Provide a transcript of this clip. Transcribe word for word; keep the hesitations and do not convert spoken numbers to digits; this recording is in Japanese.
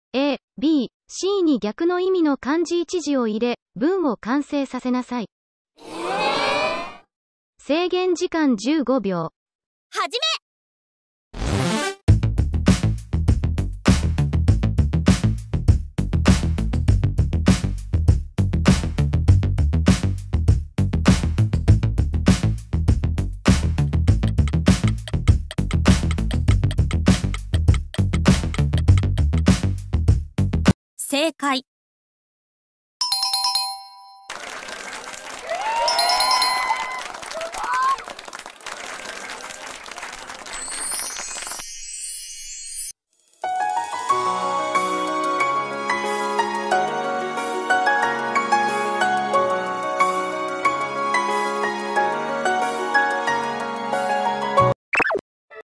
A、B、C に逆の意味の漢字一字を入れ、文を完成させなさい。制限時間じゅうごびょう。 はじめ。正解。